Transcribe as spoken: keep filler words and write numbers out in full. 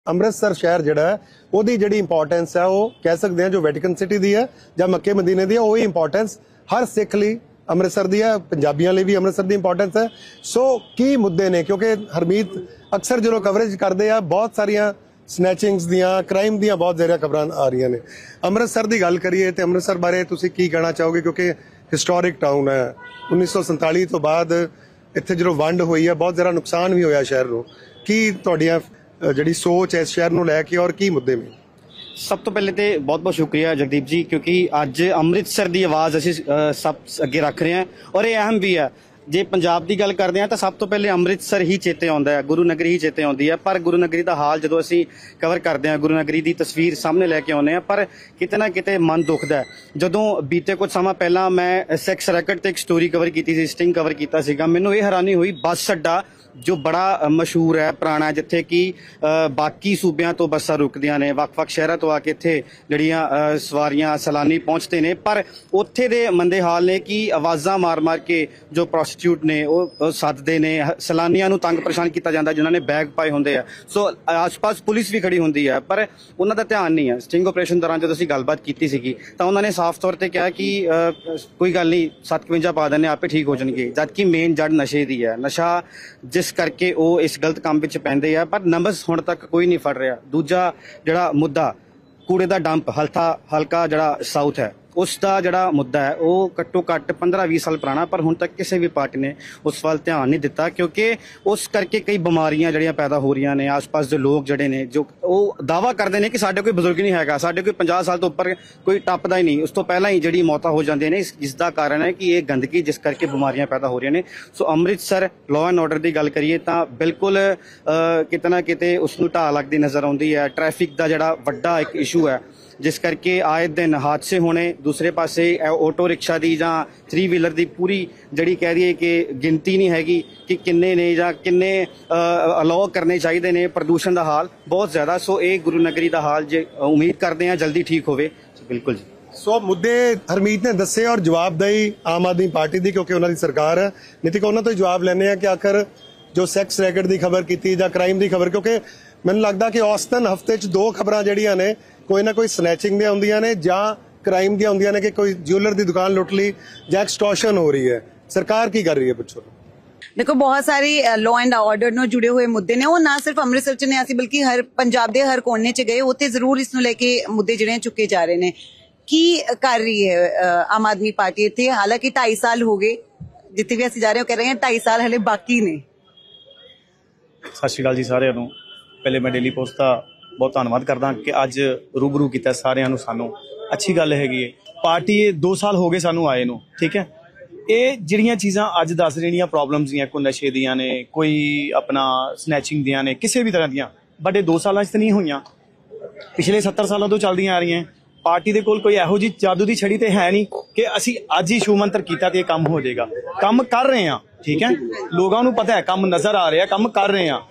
ਅੰਮ੍ਰਿਤਸਰ ਸ਼ਹਿਰ ਜਿਹੜਾ ਹੈ ਉਹਦੀ ਜਿਹੜੀ ਇੰਪੋਰਟੈਂਸ ਹੈ ਉਹ ਕਹਿ ਸਕਦੇ ਹਾਂ ਜੋ ਵੈਟੀਕਨ ਸਿਟੀ ਦੀ ਹੈ ਜਾਂ ਮੱਕੇ ਮਦੀਨੇ ਦੀ ਹੈ ਉਹੀ ਇੰਪੋਰਟੈਂਸ ਹਰ ਸਿੱਖ ਲਈ ਅੰਮ੍ਰਿਤਸਰ ਦੀ ਹੈ, ਪੰਜਾਬੀਆਂ ਲਈ ਵੀ ਅੰਮ੍ਰਿਤਸਰ ਦੀ ਇੰਪੋਰਟੈਂਸ ਹੈ। ਸੋ ਕੀ ਮੁੱਦੇ ਨੇ ਕਿਉਂਕਿ ਹਰਮੀਤ ਅਕਸਰ ਜਦੋਂ ਕਵਰੇਜ ਕਰਦੇ ਆ ਬਹੁਤ ਸਾਰੀਆਂ ਸਨੈਚਿੰਗਸ ਦੀਆਂ ਕ੍ਰਾਈਮ ਦੀਆਂ ਬਹੁਤ ਜ਼ਿਆਦਾ ਖਬਰਾਂ ਆ ਰਹੀਆਂ ਨੇ। ਅੰਮ੍ਰਿਤਸਰ ਦੀ ਗੱਲ ਕਰੀਏ ਤੇ ਅੰਮ੍ਰਿਤਸਰ ਬਾਰੇ ਤੁਸੀਂ ਕੀ ਕਹਿਣਾ ਚਾਹੋਗੇ ਕਿਉਂਕਿ ਹਿਸਟੋਰਿਕ ਟਾਊਨ ਹੈ। ਉੱਨੀ ਸੌ ਸੰਤਾਲੀ ਤੋਂ ਬਾਅਦ ਇੱਥੇ ਜਦੋਂ ਵੰਡ ਹੋਈ ਹੈ ਬਹੁਤ ਜ਼ਿਆਦਾ ਨੁਕਸਾਨ ਵੀ ਹੋਇਆ ਸ਼ਹਿਰ ਨੂੰ। ਕੀ ਤੁਹਾਡੀਆਂ ਜਿਹੜੀ ਸੋਚ ਹੈ ਇਸ ਸ਼ਹਿਰ ਨੂੰ ਲੈ ਕੇ ਔਰ ਕੀ ਮੁੱਦੇ ਨੇ? ਸਭ ਤੋਂ ਪਹਿਲੇ ਤੇ ਬਹੁਤ ਬਹੁਤ ਸ਼ੁਕਰੀਆ ਜਗਦੀਪ ਜੀ ਕਿਉਂਕਿ ਅੱਜ ਅੰਮ੍ਰਿਤਸਰ ਦੀ ਆਵਾਜ਼ ਅਸੀਂ ਸਭ ਅੱਗੇ ਰੱਖ ਰਹੇ ਹਾਂ ਔਰ ਇਹ ਅਹਿਮ ਵੀ ਹੈ। ਜੇ ਪੰਜਾਬ ਦੀ ਗੱਲ ਕਰਦੇ ਹਾਂ ਤਾਂ ਸਭ ਤੋਂ ਪਹਿਲੇ ਅੰਮ੍ਰਿਤਸਰ ਹੀ ਚੇਤੇ ਆਉਂਦਾ ਹੈ, ਗੁਰੂ ਨਗਰੀ ਹੀ ਚੇਤੇ ਆਉਂਦੀ ਹੈ। ਪਰ ਗੁਰੂ ਨਗਰੀ ਦਾ ਹਾਲ ਜਦੋਂ ਅਸੀਂ ਕਵਰ ਕਰਦੇ ਹਾਂ, ਗੁਰੂ ਨਗਰੀ ਦੀ ਤਸਵੀਰ ਸਾਹਮਣੇ ਲੈ ਕੇ ਆਉਂਦੇ ਹਾਂ, ਪਰ ਕਿਤੇ ਨਾ ਕਿਤੇ ਮਨ ਦੁਖਦਾ ਹੈ। ਜਦੋਂ ਬੀਤੇ ਕੁਝ ਸਮਾਂ ਪਹਿਲਾਂ ਮੈਂ ਸੈਕਸ ਰੈਕਟ ਤੇ ਇੱਕ ਸਟੋਰੀ ਕਵਰ ਕੀਤੀ ਸੀ, ਸਟਿੰਗ ਕਵਰ ਕੀਤਾ ਸੀਗਾ, ਮੈਨੂੰ ਇਹ ਹੈਰਾਨੀ ਹੋਈ ਬੱਸ ਅੱਡਾ ਜੋ ਬੜਾ ਮਸ਼ਹੂਰ ਹੈ, ਪੁਰਾਣਾ, ਜਿੱਥੇ ਕਿ ਬਾਕੀ ਸੂਬਿਆਂ ਤੋਂ ਬੱਸਾਂ ਰੁਕਦੀਆਂ ਨੇ, ਵੱਖ-ਵੱਖ ਸ਼ਹਿਰਾਂ ਤੋਂ ਆ ਕੇ ਇੱਥੇ ਜਿਹੜੀਆਂ ਸਵਾਰੀਆਂ ਸੈਲਾਨੀ ਪਹੁੰਚਦੇ ਨੇ, ਪਰ ਉੱਥੇ ਦੇ ਮੰਦੇ ਹਾਲ ਨੇ ਕਿ ਆਵਾਜ਼ਾਂ ਮਾਰ-ਮਾਰ ਕੇ ਜੋ ਪ੍ਰੋਸਟੀਟਿਊਟ ਨੇ ਉਹ ਸੱਦਦੇ ਨੇ, ਸੈਲਾਨੀਆਂ ਨੂੰ ਤੰਗ ਪਰੇਸ਼ਾਨ ਕੀਤਾ ਜਾਂਦਾ ਜਿਨ੍ਹਾਂ ਨੇ ਬੈਗ ਪਾਏ ਹੁੰਦੇ ਆ। ਸੋ ਆਸ-ਪਾਸ ਪੁਲਿਸ ਵੀ ਖੜੀ ਹੁੰਦੀ ਹੈ ਪਰ ਉਹਨਾਂ ਦਾ ਧਿਆਨ ਨਹੀਂ ਹੈ। ਸਟਿੰਗ ਆਪਰੇਸ਼ਨ ਦੌਰਾਨ ਜਦੋਂ ਅਸੀਂ ਗੱਲਬਾਤ ਕੀਤੀ ਸੀਗੀ ਤਾਂ ਉਹਨਾਂ ਨੇ ਸਾਫ਼ ਤੌਰ ਤੇ ਕਿਹਾ ਕਿ ਕੋਈ ਗੱਲ ਨਹੀਂ, ਸੱਤ ਇਕਵੰਜਾ ਪਾ ਦਿੰਦੇ ਆਪੇ ਠੀਕ ਹੋ ਜਾਣਗੇ, ਜਦਕਿ ਮੇਨ ਜੜ ਨਸ਼ੇ ਦੀ ਹੈ। ਨਸ਼ਾ ਜਿਸ ਕਰਕੇ ਉਹ ਇਸ ਗਲਤ ਕੰਮ ਵਿੱਚ ਪੈਂਦੇ ਆ, ਪਰ ਨੰਬਰਸ ਹੁਣ ਤੱਕ ਕੋਈ ਨਹੀਂ ਫੜ ਰਿਹਾ। ਦੂਜਾ ਜਿਹੜਾ ਮੁੱਦਾ ਕੂੜੇ ਦਾ ਡੰਪ ਹਲਕਾ ਹਲਕਾ ਜਿਹੜਾ ਸਾਊਥ ਹੈ ਉਸ ਦਾ ਜਿਹੜਾ ਮੁੱਦਾ ਹੈ ਉਹ ਘੱਟੋ ਘੱਟ ਪੰਦਰਾਂ ਵੀਹ ਸਾਲ ਪੁਰਾਣਾ, ਪਰ ਹੁਣ ਤੱਕ ਕਿਸੇ ਵੀ ਪਾਰਟੀ ਨੇ ਉਸ ਵੱਲ ਧਿਆਨ ਨਹੀਂ ਦਿੱਤਾ ਕਿਉਂਕਿ ਉਸ ਕਰਕੇ ਕਈ ਬਿਮਾਰੀਆਂ ਜਿਹੜੀਆਂ ਪੈਦਾ ਹੋ ਰਹੀਆਂ ਨੇ। ਆਸ-ਪਾਸ ਦੇ ਲੋਕ ਜਿਹੜੇ ਨੇ ਜੋ ਉਹ ਦਾਅਵਾ ਕਰਦੇ ਨੇ ਕਿ ਸਾਡੇ ਕੋਈ ਬਜ਼ੁਰਗ ਨਹੀਂ ਹੈਗਾ, ਸਾਡੇ ਕੋਈ ਪੰਜਾਹ ਸਾਲ ਤੋਂ ਉੱਪਰ ਕੋਈ ਟੱਪਦਾ ਹੀ ਨਹੀਂ, ਉਸ ਤੋਂ ਪਹਿਲਾਂ ਹੀ ਜਿਹੜੀ ਮੌਤਾਂ ਹੋ ਜਾਂਦੀਆਂ ਨੇ। ਇਸ ਦਾ ਕਾਰਨ ਹੈ ਕਿ ਇਹ ਗੰਦਗੀ ਜਿਸ ਕਰਕੇ ਬਿਮਾਰੀਆਂ ਪੈਦਾ ਹੋ ਰਹੀਆਂ ਨੇ। So Amritsar law and order ਦੀ ਗੱਲ ਕਰੀਏ ਤਾਂ ਬਿਲਕੁਲ ਕਿਤੇ ਨਾ ਕਿਤੇ ਉਸ ਨੂੰ ਢਾਹ ਲੱਗਦੀ ਨਜ਼ਰ ਆਉਂਦੀ ਹੈ। ਟ੍ਰੈਫਿਕ ਦਾ ਜਿਹੜਾ ਵੱਡਾ ਇੱਕ ਇਸ਼ੂ ਹੈ ਜਿਸ ਕਰਕੇ ਆਏ ਦਿਨ ਹਾਦਸੇ ਹੋਣੇ। ਦੂਸਰੇ ਪਾਸੇ ਆਟੋ ਰਿਕਸ਼ਾ ਦੀ ਜਾਂ ਥਰੀ ਵੀਲਰ ਦੀ ਪੂਰੀ ਜਿਹੜੀ ਕਹਿ ਦਈਏ ਕਿ ਗਿਣਤੀ ਨਹੀਂ ਹੈਗੀ ਕਿ ਕਿੰਨੇ ਨੇ ਜਾਂ ਕਿੰਨੇ ਅਲਾਉ ਕਰਨੇ ਚਾਹੀਦੇ ਨੇ। ਪ੍ਰਦੂਸ਼ਣ ਦਾ ਹਾਲ ਬਹੁਤ ਜ਼ਿਆਦਾ। ਸੋ ਇਹ ਗੁਰੂ ਨਗਰੀ ਦਾ ਹਾਲ ਜੇ ਉਮੀਦ ਕਰਦੇ ਹਾਂ ਜਲਦੀ ਠੀਕ ਹੋਵੇ। ਬਿਲਕੁਲ ਜੀ। ਸੋ ਮੁੱਦੇ ਹਰਮੀਤ ਨੇ ਦੱਸੇ ਔਰ ਜਵਾਬਦੇਹੀ ਆਮ ਆਦਮੀ ਪਾਰਟੀ ਦੀ ਕਿਉਂਕਿ ਉਹਨਾਂ ਦੀ ਸਰਕਾਰ ਹੈ। ਨਿਤਿਕ ਉਹਨਾਂ ਤੋਂ ਹੀ ਜਵਾਬ ਲੈਣੇ ਆ ਕਿ ਆਖਰ ਜੋ ਸੈਕਸ ਰੈਕਟ ਦੀ ਖਬਰ ਕੀਤੀ ਜਾਂ ਕ੍ਰਾਈਮ ਦੀ ਖਬਰ, ਕਿਉਂਕਿ ਮੈਨੂੰ ਲੱਗਦਾ ਕਿ ਔਸਤਨ ਹਫ਼ਤੇ 'ਚ ਦੋ ਖਬਰਾਂ ਜਿਹੜੀਆਂ ਨੇ ਕੋਈ ਨਾ ਕੋਈ ਸਨੈਚਿੰਗ ਦੀਆਂ ਹੁੰਦੀਆਂ ਨੇ ਜਾਂ ਕ੍ਰਾਈਮ ਦੀਆਂ ਹੁੰਦੀਆਂ ਨੇ ਕਿ ਕੋਈ ਜਿਊਲਰ ਦੀ ਦੁਕਾਨ ਲੁੱਟ ਲਈ ਜਾਂ ਐਕਸਟੋਰਸ਼ਨ ਹੋ ਰਹੀ ਹੈ। ਸਰਕਾਰ ਕੀ ਕਰ ਰਹੀ ਹੈ ਪੁੱਛੋ? देखो बहुत सारे लॉ एंड ऑर्डर ਨਾਲ ਜੁੜੇ ਹੋਏ ਮੁੱਦੇ ਨੇ, ਉਹ ਨਾ ਸਿਰਫ ਅੰਮ੍ਰਿਤਸਰ ਚ ਨੇ, ਅਸੀਂ ਬਲਕਿ ਹਰ ਪੰਜਾਬ ਦੇ ਹਰ ਕੋਨੇ ਚ ਗਏ ਉੱਥੇ ਜ਼ਰੂਰ ਇਸ ਨੂੰ ਲੈ ਕੇ ਮੁੱਦੇ ਜਿਹੜੇ ਚੁੱਕੇ ਜਾ ਰਹੇ ਨੇ। ਕੀ ਕਰ ਰਹੀ ਹੈ ਆਮ ਆਦਮੀ ਪਾਰਟੀ ਇੱਥੇ? ਹਾਲਾਂਕਿ ਢਾਈ ਸਾਲ ਹੋ ਗਏ, ਜਿੱਥੇ ਵੀ ਅਸੀਂ ਜਾ ਰਹੇ ਹਾਂ ਕਹਿ ਰਹੇ ਹਾਂ ਢਾਈ ਸਾਲ ਹਲੇ ਬਾਕੀ ਨੇ। ਸਤਿ ਸ਼੍ਰੀ ਅਕਾਲ ਜੀ ਸਾਰਿਆਂ ਨੂੰ। ਪਹਿਲੇ ਮੈਂ ਡੇਲੀ ਪੋਸਟ ਦਾ ਬਹੁਤ ਧੰਨਵਾਦ ਕਰਦਾ ਕਿ ਅੱਜ ਰੂਬਰੂ ਕੀਤਾ ਸਾਰਿਆਂ ਨੂੰ। ਸਾਨੂੰ ਅੱਛੀ ਗੱਲ ਹੈਗੀ ਹੈ ਪਾਰਟੀ ਦੋ ਸਾਲ ਹੋ ਗਏ ਸਾਨੂੰ ਆਏ ਨੂੰ, ਠੀਕ ਹੈ। ਇਹ ਜਿਹੜੀਆਂ ਚੀਜ਼ਾਂ ਅੱਜ ਦੱਸ ਰਹੀਆਂ ਪ੍ਰੋਬਲਮਸ ਦੀਆਂ, ਕੋਈ ਨਸ਼ੇ ਦੀਆਂ ਨੇ, ਕੋਈ ਆਪਣਾ ਸਨੈਚਿੰਗ ਦੀਆਂ ਨੇ, ਕਿਸੇ ਵੀ ਤਰ੍ਹਾਂ ਦੀਆਂ, ਬਟ ਇਹ ਦੋ ਸਾਲਾਂ 'ਚ ਤਾਂ ਨਹੀਂ ਹੋਈਆਂ, ਪਿਛਲੇ ਸੱਤਰ ਸਾਲਾਂ ਤੋਂ ਚੱਲਦੀਆਂ ਆ ਰਹੀਆਂ। ਪਾਰਟੀ ਦੇ ਕੋਲ ਕੋਈ ਇਹੋ ਜਿਹੀ ਜਾਦੂ ਦੀ ਛੜੀ ਤੇ ਹੈ ਨਹੀਂ ਕਿ ਅਸੀਂ ਅੱਜ ਹੀ ਸ਼ੂ ਮੰਤਰ ਕੀਤਾ ਤੇ ਇਹ ਕੰਮ ਹੋ ਜਾਏਗਾ। ਕੰਮ ਕਰ ਰਹੇ ਹਾਂ, ਠੀਕ ਹੈ। ਲੋਕਾਂ ਨੂੰ ਪਤਾ ਹੈ ਕੰਮ ਨਜ਼ਰ ਆ ਰਿਹਾ, ਕੰਮ ਕਰ ਰਹੇ ਹਾਂ।